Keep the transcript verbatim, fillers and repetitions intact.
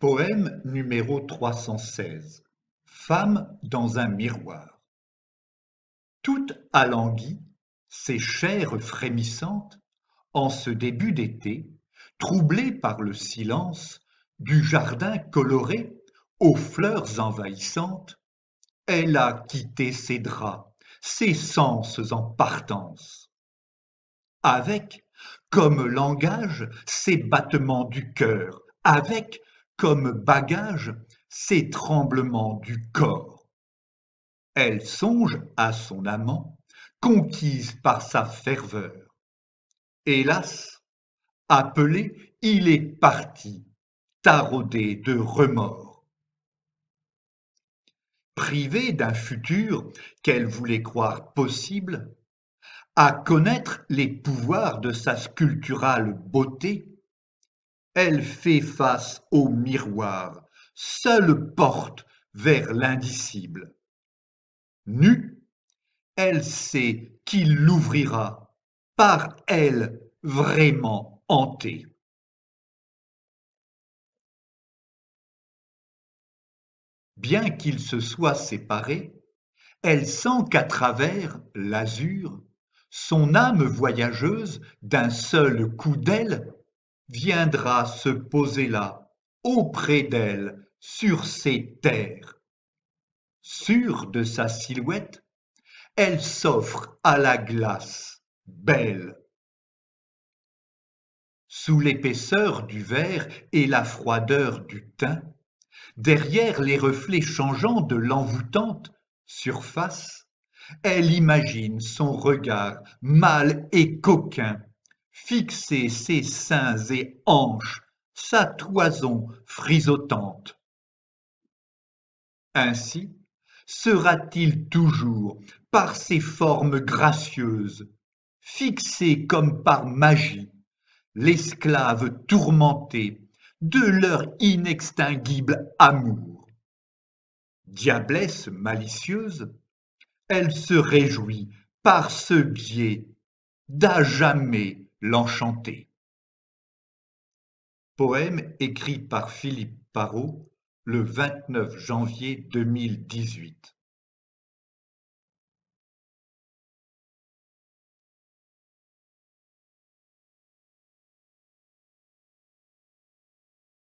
Poème numéro trois cent seize. Femme dans un miroir. Toute alanguie, ses chairs frémissantes, en ce début d'été, troublée par le silence du jardin coloré aux fleurs envahissantes, elle a quitté ses draps, ses sens en partance. Avec, comme langage, ses battements du cœur, avec, comme bagage, ses tremblements du corps. Elle songe à son amant, conquise par sa ferveur. Hélas, appelé, il est parti, taraudé de remords. Privée d'un futur qu'elle voulait croire possible, à connaître les pouvoirs de sa sculpturale beauté, elle fait face au miroir, seule porte vers l'indicible. Nue, elle sait qu'il l'ouvrira, par elle vraiment hantée. Bien qu'ils se soient séparés, elle sent qu'à travers l'azur, son âme voyageuse d'un seul coup d'aile viendra se poser là, auprès d'elle, sur ces terres. Sûre de sa silhouette, elle s'offre à la glace, belle. Sous l'épaisseur du verre et la froideur du teint, derrière les reflets changeants de l'envoûtante surface, elle imagine son regard mâle et coquin fixer ses seins et hanches, sa toison frisotante. Ainsi sera-t-il toujours, par ses formes gracieuses, fixé comme par magie, l'esclave tourmenté de leur inextinguible amour. Diablesse malicieuse, elle se réjouit par ce biais d'à jamais l'enchanter. Poème écrit par Philippe Parrot le vingt-neuf janvier deux mille dix-huit.